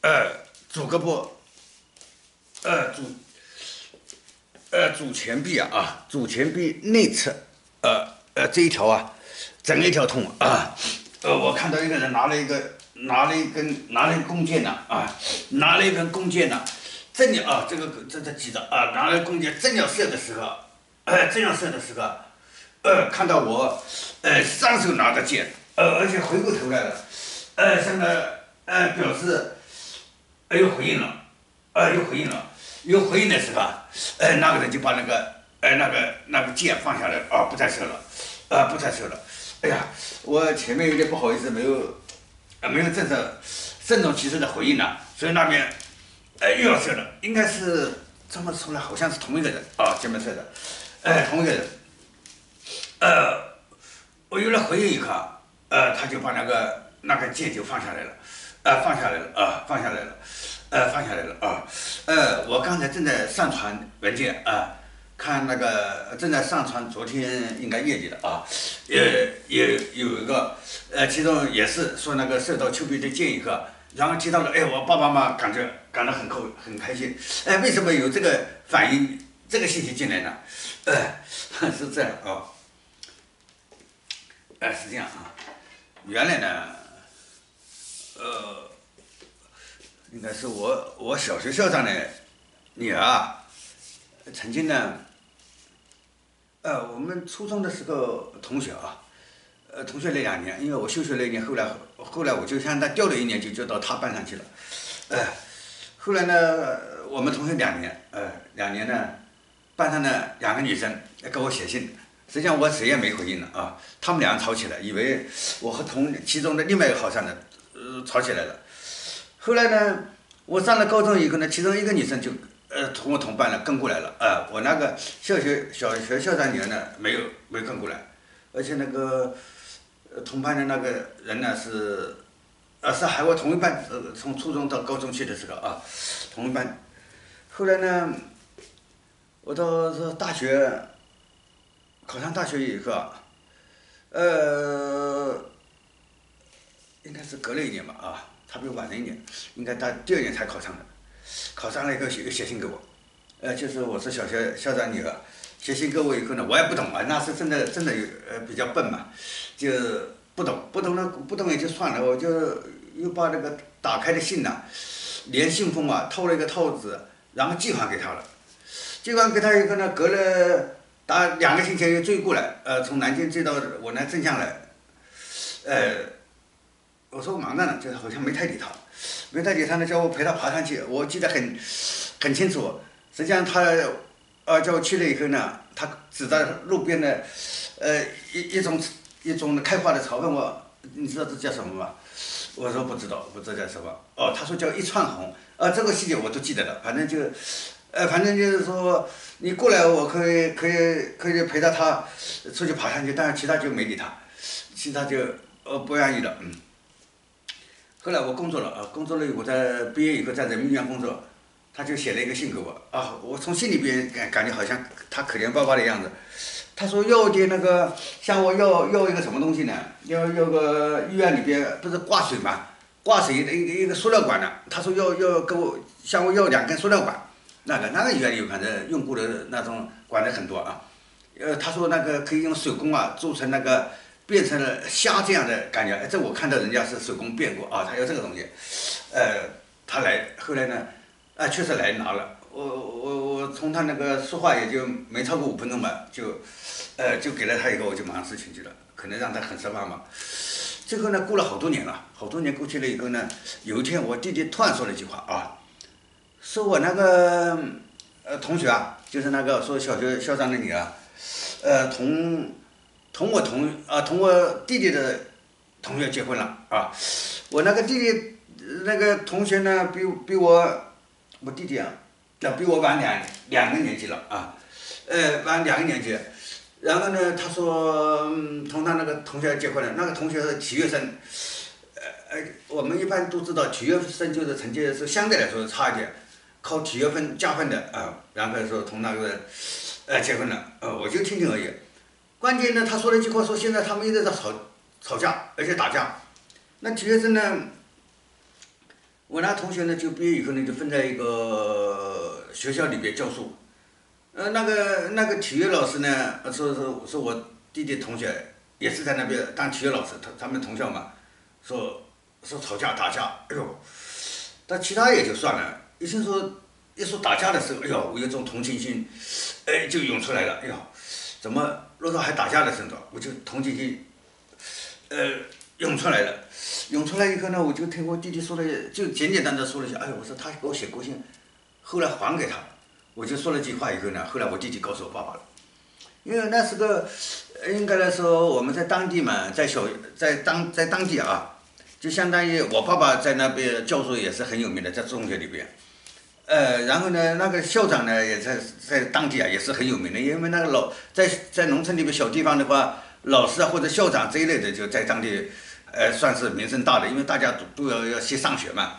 左胳膊，左左前臂左前臂内侧，这一条整一条痛我看到一个人拿了一根弓箭拿了一根弓箭正要这记着拿了弓箭正要射的时候，看到我上手拿着剑，而且回过头来了，向他表示又回应了，又回应的时候那个人就把那个剑放下来了不再射了，不再射了。哎呀，我前面有点不好意思，没有郑重其事的回应所以那边又要射了，应该是这么说来，好像是同一个人前面射的，同一个人，我有了回应以后他就把那个剑就放下来了，放下来了我刚才正在上传文件看那个正在上传昨天应该业绩的也有一个其中也是说那个受到丘比特建议后，然后提到了我爸爸妈妈感到很开心，为什么有这个反应这个信息进来呢？是这样是这样原来呢应该是我小学校长的女儿曾经呢我们初中的时候同学同学那2年，因为我休学那一年，后来我就向他调了1年级，就到他班上去了。后来呢，我们同学2年，2年呢，班上呢2个女生给我写信，实际上我谁也没回应了他们俩吵起来，以为我和其中的另外一个好上的吵起来了。后来呢，我上了高中以后呢，其中一个女生就同我同班了，跟过来了我那个小学校长女儿呢没跟过来，而且那个同班的那个人呢是还我同一班从初中到高中去的时候同一班。后来呢，我到大学考上大学以后应该是隔了1年吧他比我晚了1年，应该他第2年才考上的。考上了以后写信给我，就是我是小学校长女儿，写信给我以后呢，我也不懂那是真的比较笨嘛，就不懂也就算了，我就又把那个打开的信连信封套了一个套子，然后寄还给他了。寄还给他以后呢，隔了大2个星期又追过来，从南京追到我那镇江来，我说我忙着呢，就好像没太理他。呢，叫我陪他爬上去，我记得很清楚。实际上他叫我去了以后呢，他指着路边的一种开花的草，问我你知道这叫什么吗？我说不知道叫什么。他说叫一串红。这个细节我都记得了。反正就是说你过来，我可以陪着他出去爬上去，但是其他就没理他，其他就不愿意了。后来我工作了工作了以后，在毕业以后在人民医院工作，他就写了一个信给我我从信里边感觉好像他可怜巴巴的样子。他说要点那个向我要一个什么东西呢？要个医院里边不是挂水嘛，挂水的一个塑料管的。他说要向我要2根塑料管，那个医院里反正用过的那种管子很多他说那个可以用手工做成那个。变成了虾这样的感觉，这我看到人家是手工变过他要这个东西，他后来呢，确实来拿了，我从他那个说话也就没超过5分钟吧，就给了他以后，我就马上事情去了，可能让他很失望嘛。最后呢，过了好多年过去了以后呢，有一天我弟弟突然说了一句话说我那个同学就是那个说小学校长的女儿，同我弟弟的同学结婚了我那个弟弟那个同学呢，比我弟弟比我晚两个年级了晚2个年级。然后呢，他说同他那个同学结婚了，那个同学是体育生，我们一般都知道体育生就是成绩是相对来说差一点，靠体育分加分的然后说同那个结婚了我就听听而已。关键呢，他说了一句话，说现在他们一直在吵架，而且打架。那体育生呢， 我那同学呢，就毕业以后呢，就分在一个学校里边教书。那个体育老师呢，说我弟弟同学也是在那边当体育老师，他们同校嘛，说吵架打架，哎呦，但其他也就算了，一说打架的时候，哎呦，我有种同情心，哎，就涌出来了，哎呦，怎么落到还打架的程度，我就同情心，涌出来了，涌出来以后呢，我就听我弟弟说了，就简简单单说了一下，哎呦，我说他给我写过信，后来还给他了，我就说了句话以后呢，后来我弟弟告诉我爸爸了，因为那是个，应该来说我们在当地嘛，在当地啊，就相当于我爸爸在那边教书也是很有名的，在中学里边，然后呢，那个校长呢也在当地啊也是很有名的，因为那个在农村里边小地方的话，老师啊或者校长这一类的就在当地，算是名声大的，因为大家都要去上学嘛。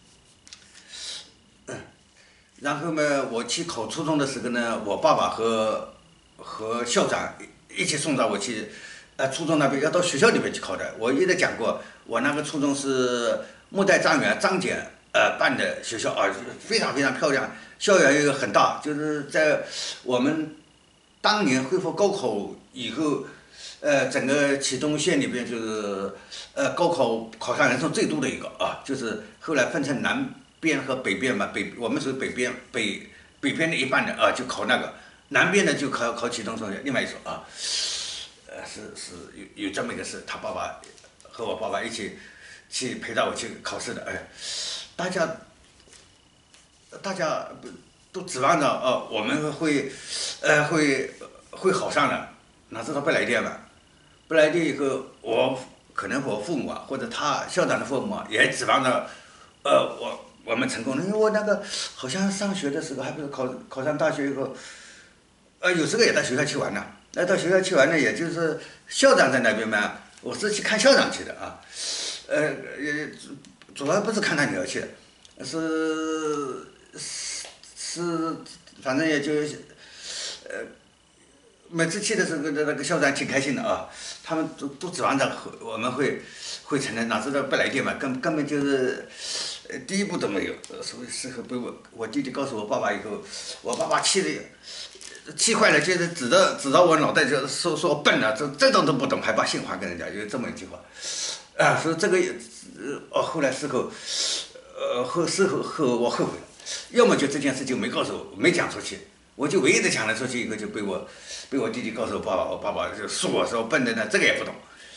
然后呢，我去考初中的时候呢，我爸爸和校长一起送到我去，初中那边要到学校里面去考的。我一直讲过，我那个初中是末代状元张謇办的学校啊，非常非常漂亮，校园又很大，就是在我们当年恢复高考以后，整个启东县里边就是高考考上人数最多的一个啊，就是后来分成南边和北边嘛，我们属于北边的一半的啊，就考那个，南边的就考启东中学，另外一所啊，是有这么一个事，他爸爸和我爸爸一起去陪着我去考试的，哎，大家都指望着我们会好上的，哪知道不来电嘛？不来电以后，可能我父母啊，或者他校长的父母啊，也指望着我们成功了，因为我那个好像上学的时候，还不是考上大学以后，有时候也到学校去玩呢。那到学校去玩呢，也就是校长在那边嘛，我是去看校长去的啊，也主要不是看他女儿去的，是，反正也就每次去的时候，那个校长挺开心的啊，他们都指望着我们会成的，哪知道不来电嘛，根本就是。第一步都没有，所以事后被我弟弟告诉我爸爸以后，我爸爸气坏了，就是指着我脑袋就说我笨了，这种都不懂，还把信还给人家，有这么一句话，所以这个后来事后，事后我后悔了，要么就这件事就没告诉我，没讲出去，我就唯一的讲了出去以后就被我弟弟告诉我爸爸就说我说笨的呢，这个也不懂，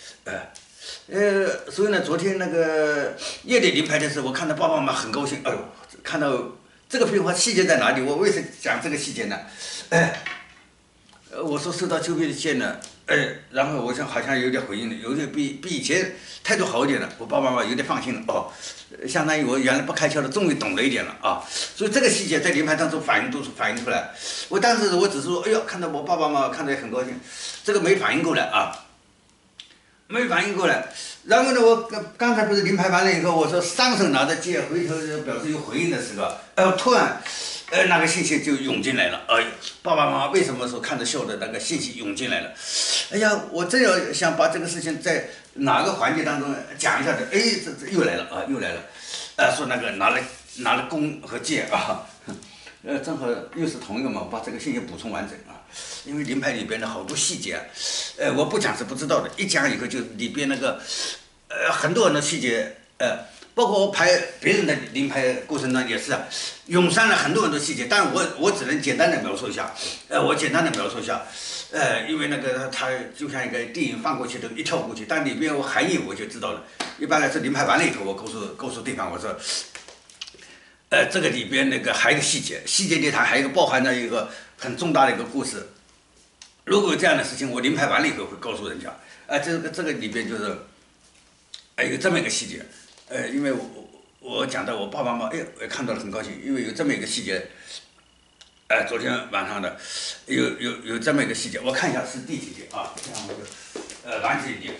所以呢，昨天那个夜里临牌的时候，我看到爸爸妈妈很高兴。哎呦，看到这个变化细节在哪里？我为什么讲这个细节呢？我说收到秋皮的信呢，然后我想好像有点回应了，有点比以前态度好一点了。我爸爸妈妈有点放心了。哦，相当于我原来不开窍的，终于懂了一点了啊。所以这个细节在临牌当中反映出来。我当时我只是说，哎呦，看到我爸爸妈妈看着也很高兴，这个没反应过来啊。没反应过来，然后呢，我刚才不是临牌完了以后，我说上手拿着剑，回头表示有回应的时候，突然，那个信息就涌进来了，爸爸妈妈为什么说看着笑的那个信息涌进来了？哎呀，我正要想把这个事情在哪个环节当中讲一下的，这又来了啊，又来了，说那个拿了弓和剑啊。正好又是同一个嘛，我把这个信息补充完整啊，因为临牌里边的好多细节，我不讲是不知道的，一讲以后就里边那个，很多很多细节，包括我排别人的临牌过程中也是啊，涌上了很多很多细节，但我只能简单的描述一下，因为那个它就像一个电影放过去的一跳过去，但里边含义我就知道了，一般来说临牌完了以后，我告诉对方我说。这个里边那个还有一个细节里它还有一个包含着一个很重大的一个故事。如果有这样的事情，我临牌完了以后会告诉人家。这个里边就是，有这么一个细节。因为我讲到我爸爸妈妈，我看到了很高兴，因为有这么一个细节。昨天晚上的有这么一个细节，我看一下是第几节啊？这样我就完整一点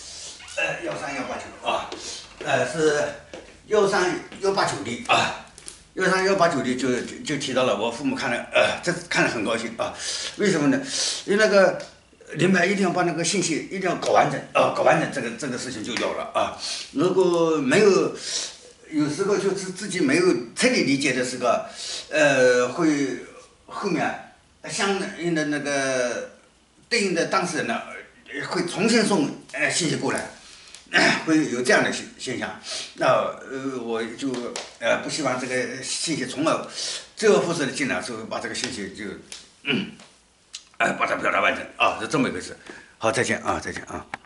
啊。13189啊，是13189例啊。 13890就提到了，我父母看了，这看了很高兴啊。为什么呢？因为那个领牌一定要把那个信息一定要搞完整啊，搞完整这个事情就有了啊。如果没有，有时候就是自己没有彻底理解的时候，会后面相应的那个对应的当事人呢，会重新送信息过来。会有这样的现象，那我就不希望这个信息从而周而复始的进来，所以把这个信息就把它表达完成啊，是这么一回事。好，再见啊，再见啊。